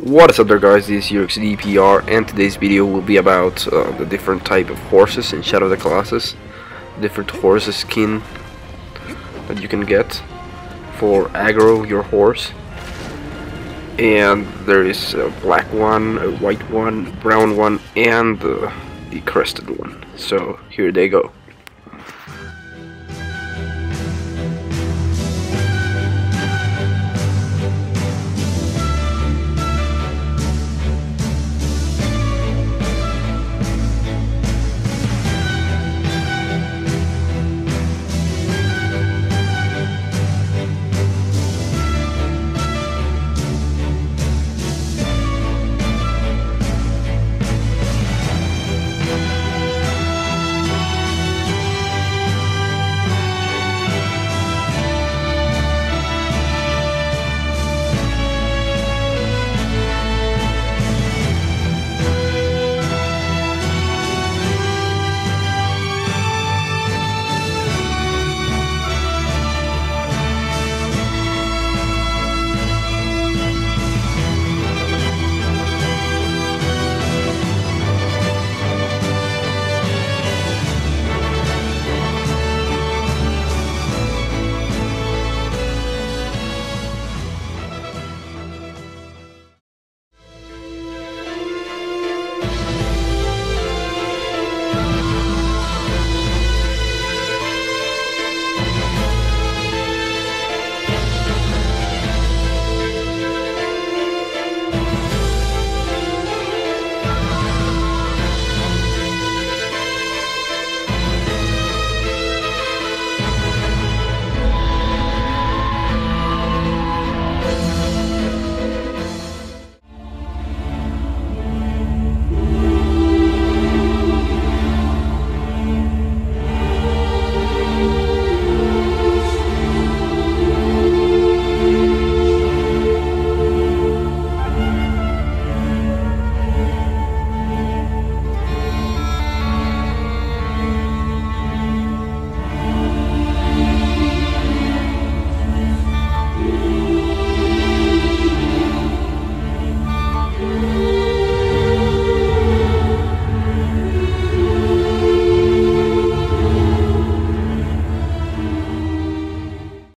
What is up there, guys? This is UXDPR, and today's video will be about the different type of horses in Shadow of the Colossus, different horses skin that you can get for aggro your horse. And there is a black one, a white one, brown one, and the crested one. So here they go.